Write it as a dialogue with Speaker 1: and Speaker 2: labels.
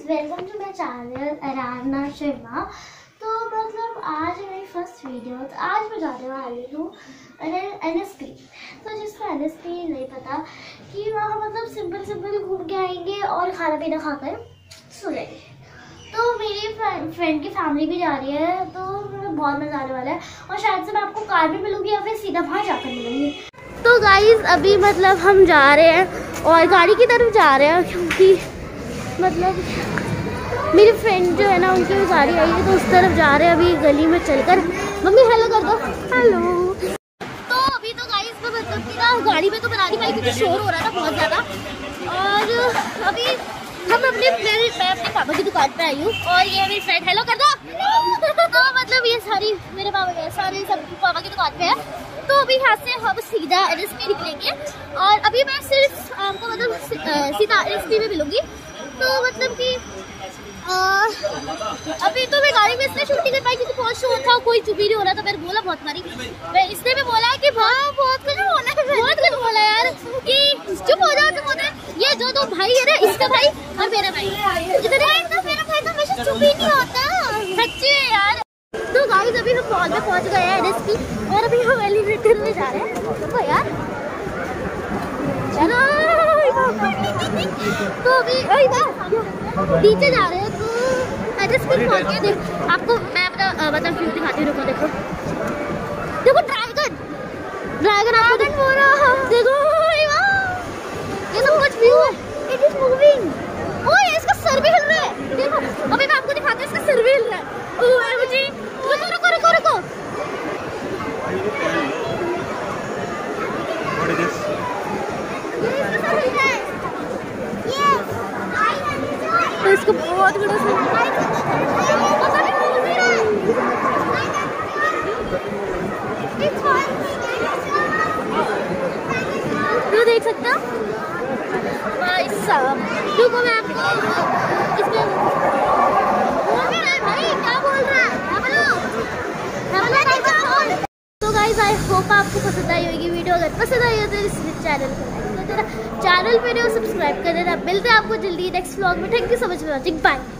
Speaker 1: Welcome to my channel Aradhana Sharma. तो मतलब आज मेरी फर्स्ट वीडियो। तो आज मैं जाने वाली हूँ NSP। तो जिसको NSP नहीं पता कि वहाँ मतलब सिंपल घूम के आएंगे और खाना पीना खाकर सो जाएंगे। तो मेरी फ्रेंड की फैमिली भी जा रही है, तो बहुत मज़ा आने वाला है और शायद से मैं आपको कार में मिलूँगी या फिर सीधा वहाँ जाकर मिलूँगी। तो गाइज़ अभी मतलब हम जा रहे हैं और गाड़ी की तरफ जा रहे हैं, क्योंकि मतलब मेरी फ्रेंड जो है ना उनकी गाड़ी आई है, तो उस तरफ जा रहे हैं अभी गली में चलकर। मम्मी हेलो कर दो। हेलो। तो अभी तो गाइस मैं मतलब कि ना गाड़ी में तो बना नहीं पाई क्योंकि शोर हो रहा था बहुत ज़्यादा। और अभी हम मैं अपने पापा की दुकान पे आई हूँ और ये मेरी फ्रेंड हेलो कर दो। तो मतलब ये सारी मेरे पापा सारे सब पापा की दुकान पे है। तो अभी यहाँ से हम सीधा NSP निकलेंगे और अभी मैं सिर्फ आपको मतलब सीधा NSP में मिलूंगी। तो मतलब कि अभी तो मैं गाड़ी में इसलिए शूट नहीं कर पाई क्योंकि बहुत शोर था, कोई चुप ही नहीं हो रहा था। मैंने बोला बहुत मारी, मैं इसलिए मैं बोला कि हाँ बहुत कुछ बोला है, बहुत कुछ बोला यार कि चुप हो जाओ, चुप हो जाओ। ये जो दो भाई है ना, इसका भाई और मेरा भाई, इतना मेरा भाई तो हमेशा चुप ही नहीं होता, सच्ची यार। तो गाइस अभी हम मॉल में पहुंच गए हैं NSP और अभी हम एलिवेटर में जा रहे हैं। तो यार चलो तो अभी नीचे जा रहे हैं। तो NSP पहुंच गए। देख आपको मैं अपना मतलब व्यू दिखाती हूँ। देखो ड्रैगन आपको देखो, ये सब कुछ व्यू है। It is moving. ओए इसका सर भी हिल रहा है, देखो अभी मैं आपको दिखाती हूँ, इसका सर भी हिल रहा है। ओए मुझे रुको What is this? तो इसको बहुत बड़ा तो देख सकते हो भाई साहब। देखो मैं आपको इसमें भाई क्या बोल रहा है। तो गाइस आई होप आपको पसंद आई होगी वीडियो। अगर पसंद आई हो तो इस चैनल को लाइक कर देना, चैनल पे सब्सक्राइब कर देना। मिलते हैं आपको जल्दी नेक्स्ट व्लॉग में। Thank you so much for watching, bye.